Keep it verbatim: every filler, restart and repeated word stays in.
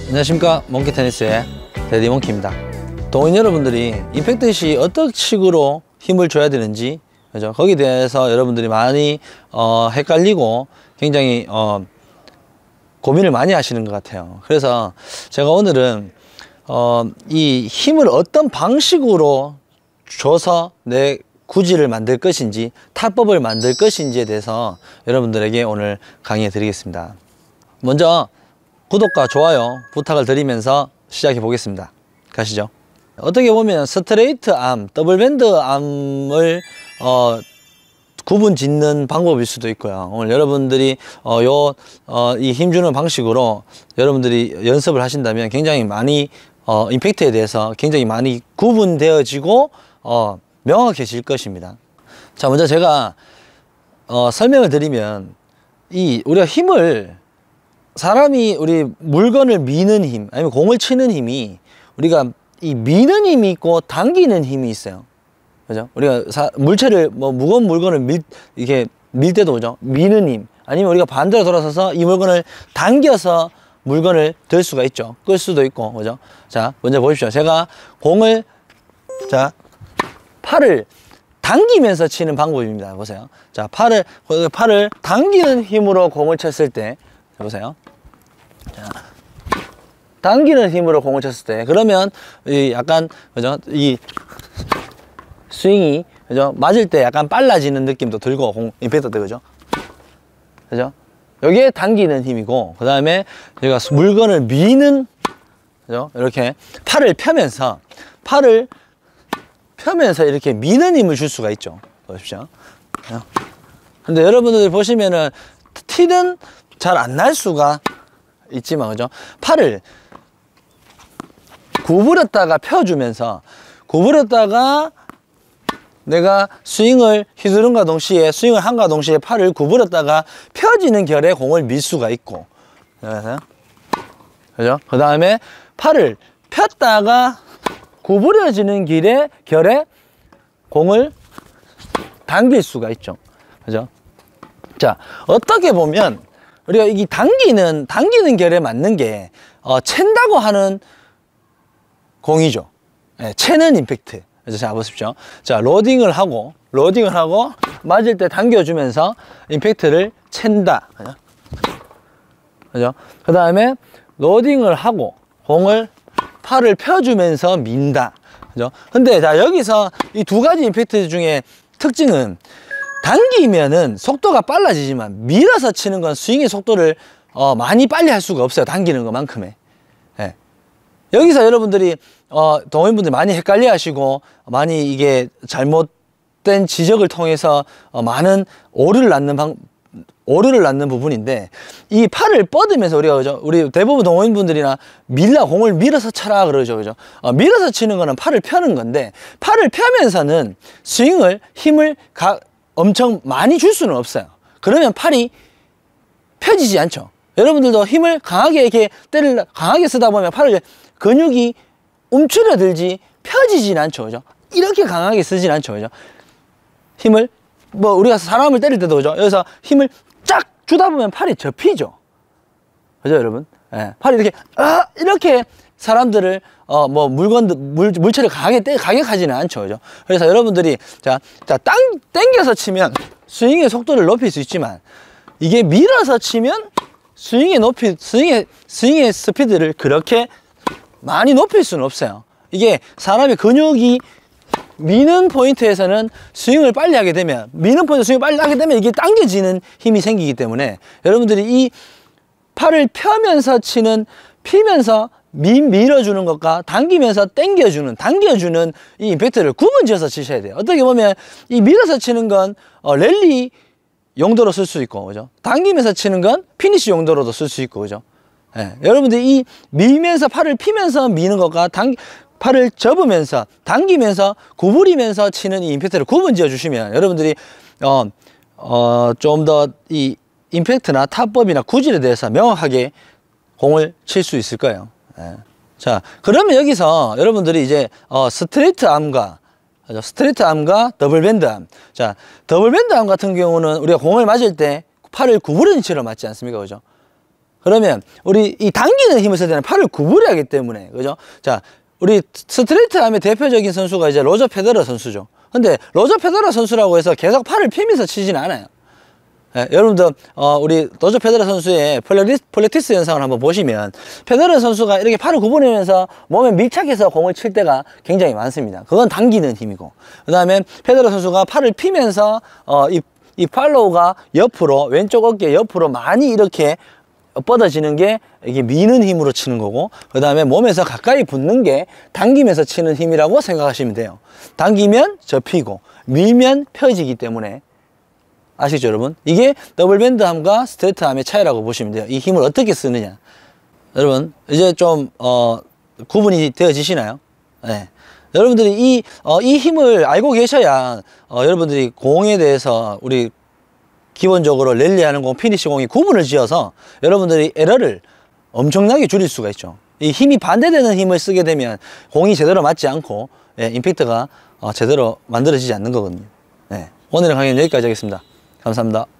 안녕하십니까, 몽키 테니스의 데디 몽키입니다. 동호인 여러분들이 임팩트 시 어떤 식으로 힘을 줘야 되는지, 그죠? 거기에 대해서 여러분들이 많이 어, 헷갈리고 굉장히 어, 고민을 많이 하시는 것 같아요. 그래서 제가 오늘은 어, 이 힘을 어떤 방식으로 줘서 내 구질을 만들 것인지, 타법을 만들 것인지에 대해서 여러분들에게 오늘 강의해 드리겠습니다. 먼저 구독과 좋아요 부탁을 드리면서 시작해 보겠습니다. 가시죠. 어떻게 보면 스트레이트 암, 더블 밴드 암을 어, 구분 짓는 방법일 수도 있고요. 오늘 여러분들이 어, 요, 어, 이 힘주는 방식으로 여러분들이 연습을 하신다면 굉장히 많이 어, 임팩트에 대해서 굉장히 많이 구분되어지고 어, 명확해질 것입니다. 자, 먼저 제가 어, 설명을 드리면, 이 우리가 힘을, 사람이 우리 물건을 미는 힘, 아니면 공을 치는 힘이, 우리가 이 미는 힘이 있고 당기는 힘이 있어요. 그죠? 우리가 사, 물체를, 뭐 무거운 물건을 밀, 이렇게 밀 때도, 그죠? 미는 힘. 아니면 우리가 반대로 돌아서서 이 물건을 당겨서 물건을 들 수가 있죠. 끌 수도 있고, 그죠? 자, 먼저 보십시오. 제가 공을, 자, 팔을 당기면서 치는 방법입니다. 보세요. 자, 팔을, 팔을 당기는 힘으로 공을 쳤을 때, 보세요. 자, 당기는 힘으로 공을 쳤을 때, 그러면 이 약간, 그죠? 이 스윙이, 그죠? 맞을 때 약간 빨라지는 느낌도 들고, 공 임팩트 때, 그죠? 그죠? 여기에 당기는 힘이고, 그 다음에 제가 물건을 미는, 그죠? 이렇게 팔을 펴면서, 팔을 펴면서 이렇게 미는 힘을 줄 수가 있죠. 보십시오. 근데 여러분들 보시면은 티는 잘 안 날 수가 있지만, 그죠? 팔을 구부렸다가 펴주면서, 구부렸다가 내가 스윙을 휘두른과 동시에, 스윙을 한과 동시에 팔을 구부렸다가 펴지는 결에 공을 밀 수가 있고, 그죠? 그 다음에 팔을 폈다가 구부려지는 길에, 결에 공을 당길 수가 있죠. 그죠? 자, 어떻게 보면 우리가 이 당기는, 당기는 결에 맞는 게, 어, 챈다고 하는 공이죠. 예, 채는 임팩트. 그래서 자, 보십시오. 자, 로딩을 하고, 로딩을 하고, 맞을 때 당겨주면서 임팩트를 챈다. 그죠? 그죠? 그 다음에 로딩을 하고, 공을, 팔을 펴주면서 민다. 그죠? 근데 자, 여기서 이 두 가지 임팩트 중에 특징은, 당기면은 속도가 빨라지지만 밀어서 치는 건 스윙의 속도를 어, 많이 빨리 할 수가 없어요. 당기는 것만큼의. 예. 여기서 여러분들이 어, 동호인분들 많이 헷갈려 하시고, 많이 이게 잘못된 지적을 통해서 어, 많은 오류를 낳는 방, 오류를 낳는 부분인데, 이 팔을 뻗으면서 우리가, 그죠? 우리 대부분 동호인분들이나 밀라, 공을 밀어서 쳐라 그러죠. 그죠? 어, 밀어서 치는 거는 팔을 펴는 건데, 팔을 펴면서는 스윙을, 힘을 가, 엄청 많이 줄 수는 없어요. 그러면 팔이 펴지지 않죠. 여러분들도 힘을 강하게 이렇게 때를 강하게 쓰다 보면 팔을, 근육이 움츠러들지 펴지진 않죠. 그죠? 이렇게 강하게 쓰진 않죠. 그죠? 힘을, 뭐 우리가 사람을 때릴 때도, 그죠? 여기서 힘을 쫙 주다 보면 팔이 접히죠. 그죠, 여러분? 예. 팔이 이렇게, 아, 이렇게 사람들을, 어, 뭐, 물건들, 물, 물체를 강하게 때, 가격하지는 않죠. 그죠? 그래서 여러분들이, 자, 자, 땅, 땡겨서 치면 스윙의 속도를 높일 수 있지만, 이게 밀어서 치면 스윙의 높이, 스윙의, 스윙의 스피드를 그렇게 많이 높일 수는 없어요. 이게 사람의 근육이 미는 포인트에서는 스윙을 빨리 하게 되면, 미는 포인트 스윙을 빨리 하게 되면 이게 당겨지는 힘이 생기기 때문에, 여러분들이 이 팔을 펴면서 치는, 피면서 미, 밀어주는 것과 당기면서 당겨주는, 당겨주는 이 임팩트를 구분지어서 치셔야 돼요. 어떻게 보면 이 밀어서 치는 건 어, 랠리 용도로 쓸 수 있고, 그죠? 당기면서 치는 건 피니시 용도로도 쓸 수 있고, 그죠? 예, 여러분들이 이 밀면서, 팔을 피면서 미는 것과 당, 팔을 접으면서, 당기면서, 구부리면서 치는 이 임팩트를 구분지어 주시면, 여러분들이 어, 어, 좀 더 이 임팩트나 타법이나 구질에 대해서 명확하게 공을 칠 수 있을 거예요. 예. 자, 그러면 여기서 여러분들이 이제 어, 스트레이트 암과, 스트레이트 암과 더블 밴드 암. 자, 더블 밴드 암 같은 경우는 우리가 공을 맞을 때 팔을 구부리는 채로 맞지 않습니까? 그죠? 그러면 우리 이 당기는 힘을 쓸 때는 팔을 구부려야 하기 때문에, 그죠? 자, 우리 스트레이트 하면 대표적인 선수가 이제 로저 페더러 선수죠. 근데 로저 페더러 선수라고 해서 계속 팔을 피면서 치진 않아요. 예, 여러분들 어, 우리 로저 페더러 선수의 폴레티스, 폴레티스 영상을 한번 보시면 페더러 선수가 이렇게 팔을 구부리면서 몸에 밀착해서 공을 칠 때가 굉장히 많습니다. 그건 당기는 힘이고, 그 다음에 페더러 선수가 팔을 피면서 어, 이, 이 팔로우가 옆으로, 왼쪽 어깨 옆으로 많이 이렇게 뻗어지는 게 이게 미는 힘으로 치는 거고, 그 다음에 몸에서 가까이 붙는 게 당기면서 치는 힘이라고 생각하시면 돼요. 당기면 접히고 밀면 펴지기 때문에, 아시죠 여러분? 이게 더블 밴드 함과 스트레이트 함의 차이라고 보시면 돼요. 이 힘을 어떻게 쓰느냐. 여러분 이제 좀 어, 구분이 되어지시나요? 네. 여러분들이 이, 어, 이 힘을 알고 계셔야 어, 여러분들이 공에 대해서 우리 기본적으로 랠리하는 공, 피니시 공이 구분을 지어서 여러분들이 에러를 엄청나게 줄일 수가 있죠. 이 힘이 반대되는 힘을 쓰게 되면 공이 제대로 맞지 않고, 예, 임팩트가 어, 제대로 만들어지지 않는 거거든요. 네. 오늘의 강의는 여기까지 하겠습니다. 감사합니다.